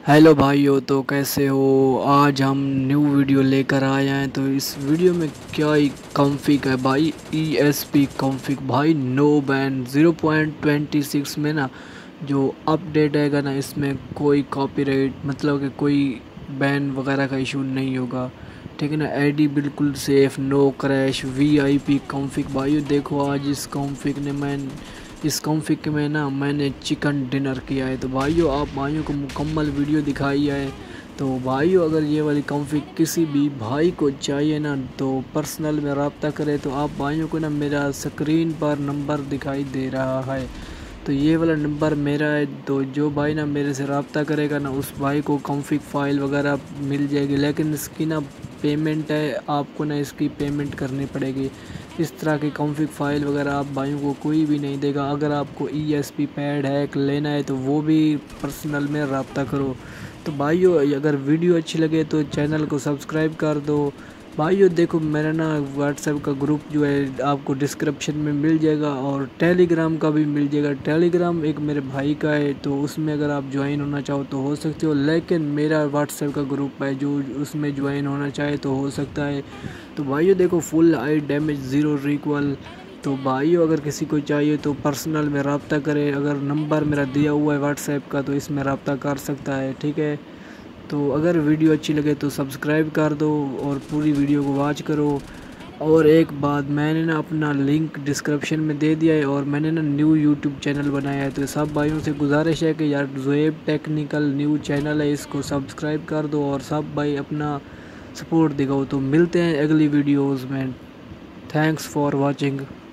Hello भाइयों, तो कैसे हो। आज हम न्यू वीडियो लेकर आए हैं। तो इस वीडियो में क्या ही कॉन्फ़िग है भाई, ESP कॉन्फ़िग भाई। नो बैन 0.26 में ना जो अपडेट आएगा ना, इसमें कोई कॉपीराइट मतलब कि कोई बैन वगैरह का इशू नहीं होगा, ठीक है ना। आईडी बिल्कुल safe, no crash, VIP config भाई। देखो आज इस कॉन्फ़िग में ना मैंने चिकन डिनर किया है। तो भाइयों आप भाइयों को मुकम्मल वीडियो दिखाई है। तो भाइयों अगर ये वाली कॉन्फ़िग किसी भी भाई को चाहिए ना तो पर्सनल में रब्ता करें। तो आप भाइयों को ना मेरा स्क्रीन पर नंबर दिखाई दे रहा है, तो ये वाला नंबर मेरा है। तो जो भाई ना मेरे से रब्ता करेगा ना उस भाई को कॉन्फ़िग फ़ाइल वगैरह मिल जाएगी, लेकिन इसकी ना पेमेंट है, आपको ना इसकी पेमेंट करनी पड़ेगी। इस तरह की कॉन्फ़िग फ़ाइल वगैरह आप भाइयों को कोई भी नहीं देगा। अगर आपको ESP पैड हैक लेना है तो वो भी पर्सनल में रब्ता करो। तो भाइयों अगर वीडियो अच्छी लगे तो चैनल को सब्सक्राइब कर दो। भाइयों देखो मेरा ना व्हाट्सएप का ग्रुप जो है आपको डिस्क्रिप्शन में मिल जाएगा, और टेलीग्राम का भी मिल जाएगा। टेलीग्राम एक मेरे भाई का है, तो उसमें अगर आप ज्वाइन होना चाहो तो हो सकते हो, लेकिन मेरा व्हाट्सएप का ग्रुप है जो उसमें ज्वाइन होना चाहे तो हो सकता है। तो भाइयों देखो फुल आई डैमेज, ज़ीरो रिकवल। तो भाइयों अगर किसी को चाहिए तो पर्सनल में रब्ता करें। अगर नंबर मेरा दिया हुआ है व्हाट्सएप का तो इसमें रब्ता कर सकता है, ठीक है। तो अगर वीडियो अच्छी लगे तो सब्सक्राइब कर दो और पूरी वीडियो को वॉच करो। और एक बात, मैंने ना अपना लिंक डिस्क्रिप्शन में दे दिया है, और मैंने ना न्यू यूट्यूब चैनल बनाया है। तो सब भाइयों से गुजारिश है कि यार ज़ोएब टेक्निकल न्यू चैनल है, इसको सब्सक्राइब कर दो और सब भाई अपना सपोर्ट दिखाओ। तो मिलते हैं अगली वीडियोज़ में। Thanks for watching.